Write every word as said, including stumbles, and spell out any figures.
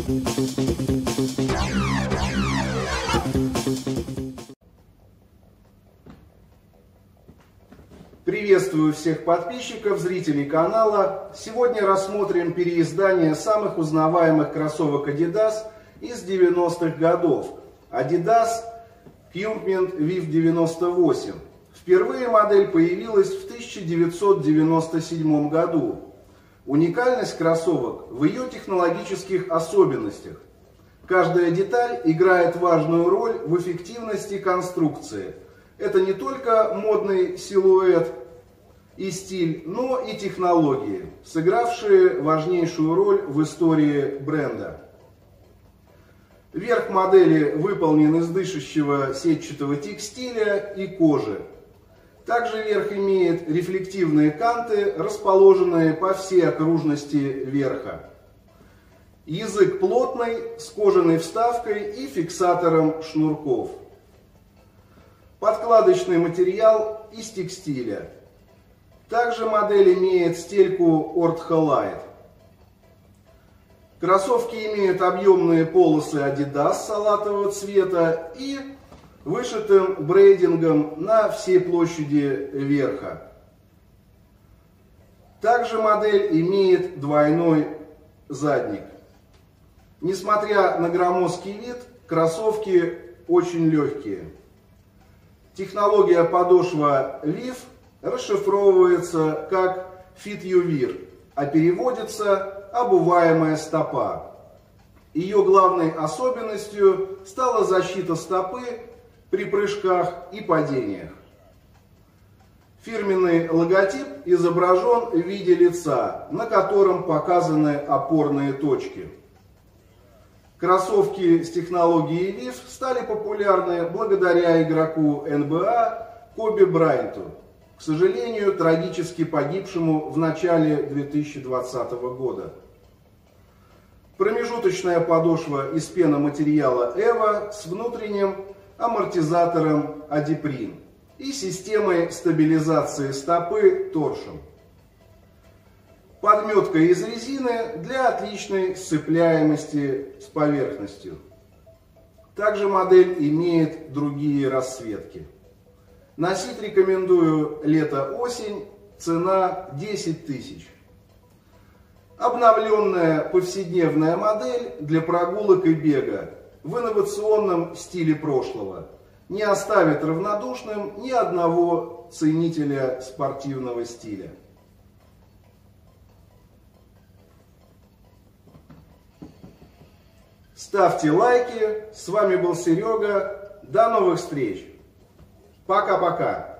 Приветствую всех подписчиков, зрителей канала. Сегодня рассмотрим переиздание самых узнаваемых кроссовок Adidas из девяностых годов. Adidas Jumpman Vive девяносто восемь. Впервые модель появилась в тысяча девятьсот девяносто седьмом году. Уникальность кроссовок в ее технологических особенностях. Каждая деталь играет важную роль в эффективности конструкции. Это не только модный силуэт и стиль, но и технологии, сыгравшие важнейшую роль в истории бренда. Верх модели выполнен из дышащего сетчатого текстиля и кожи. Также верх имеет рефлективные канты, расположенные по всей окружности верха. Язык плотный, с кожаной вставкой и фиксатором шнурков. Подкладочный материал из текстиля. Также модель имеет стельку Ortho Light. Кроссовки имеют объемные полосы Adidas салатового цвета и вышитым брейдингом на всей площади верха. Также модель имеет двойной задник. Несмотря на громоздкий вид, кроссовки очень легкие. Технология подошва Vive расшифровывается как Fit You Wear, а переводится «обуваемая стопа». Ее главной особенностью стала защита стопы при прыжках и падениях. Фирменный логотип изображен в виде лица, на котором показаны опорные точки. Кроссовки с технологией Vive стали популярны благодаря игроку эн бэ а Коби Брайанту, к сожалению, трагически погибшему в начале две тысячи двадцатого года. Промежуточная подошва из пеноматериала Evo с внутренним амортизатором Adiprin и системой стабилизации стопы Torsion. Подметка из резины для отличной сцепляемости с поверхностью. Также модель имеет другие расцветки. Носить рекомендую лето-осень, цена десять тысяч. Обновленная повседневная модель для прогулок и бега в инновационном стиле прошлого. Не оставит равнодушным ни одного ценителя спортивного стиля. Ставьте лайки. С вами был Серега. До новых встреч. Пока-пока.